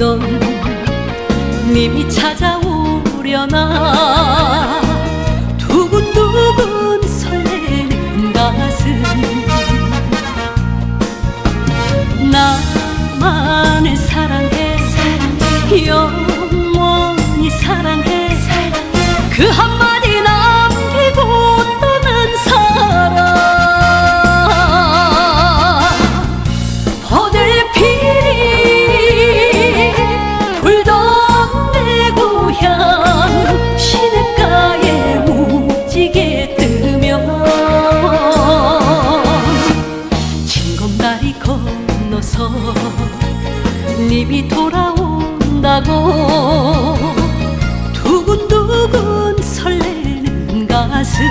그리던 님이 찾아오려나 두근두근 설레는 가슴 나만을 사랑해 영원히 사랑해 그 한마디 남기고 떠난 사람 버들피리 불던 내 고향 시냇가에 무지개 뜨면 징검다리 건너서 님이 돌아온다고 두근두근 설레는 가슴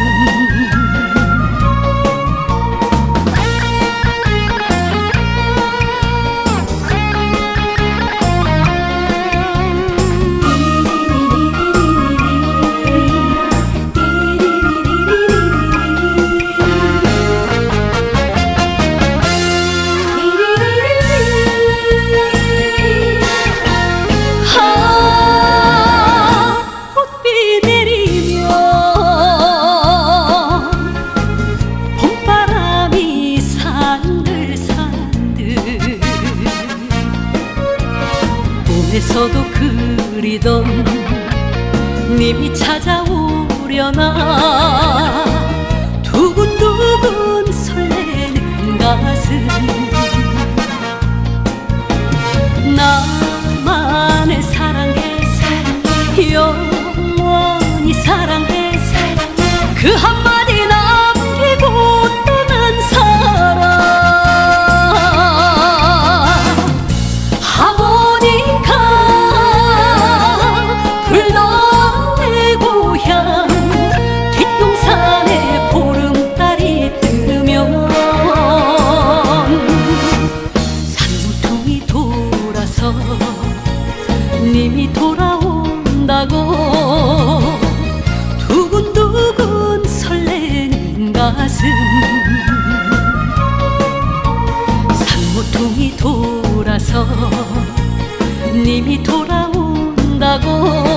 에서도 그리던 님이 찾아오려나 두근두근 설레는 가슴 나만을 사랑해 영원히 사랑해 그 한마디 남기고 떠난 사람 님이 돌아온다고 두근두근 설레는 가슴 산모퉁이 돌아서 님이 돌아온다고